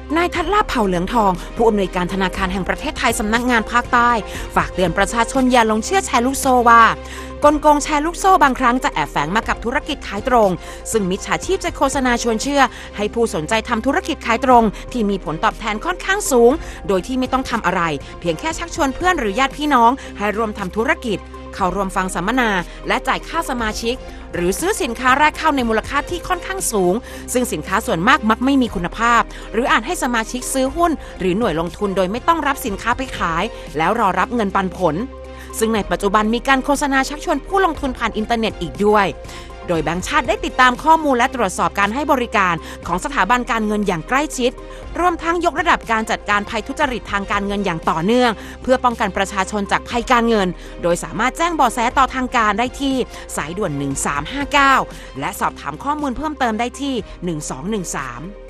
นายทัศน์ลาภเผ่าเหลืองทองผู้อำนวยการธนาคารแห่งประเทศไทยสำนักงานภาคใต้ฝากเตือนประชาชนอย่าหลงเชื่อแชร์ลูกโซ่ว่ากลโกงแชร์ลูกโซ่บางครั้งจะแอบแฝงมากับธุรกิจขายตรงซึ่งมิจฉาชีพจะโฆษณาชวนเชื่อให้ผู้สนใจทำธุรกิจขายตรงที่มีผลตอบแทนค่อนข้างสูงโดยที่ไม่ต้องทำอะไรเพียงแค่ชักชวนเพื่อนหรือญาติพี่น้องให้ร่วมทำธุรกิจเข้าร่วมฟังสัมมนาและจ่ายค่าสมาชิกหรือซื้อสินค้าแรกเข้าในมูลค่าที่ค่อนข้างสูงซึ่งสินค้าส่วนมากมักไม่มีคุณภาพหรืออาจให้สมาชิกซื้อหุ้นหรือหน่วยลงทุนโดยไม่ต้องรับสินค้าไปขายแล้วรอรับเงินปันผลซึ่งในปัจจุบันมีการโฆษณาชักชวนผู้ลงทุนผ่านอินเทอร์เน็ตอีกด้วยโดยแบงก์ชาติได้ติดตามข้อมูลและตรวจสอบการให้บริการของสถาบันการเงินอย่างใกล้ชิดรวมทั้งยกระดับการจัดการภัยทุจริตทางการเงินอย่างต่อเนื่องเพื่อป้องกันประชาชนจากภัยการเงินโดยสามารถแจ้งเบาะแสต่อทางการได้ที่สายด่วน1359และสอบถามข้อมูลเพิ่มเติมได้ที่1213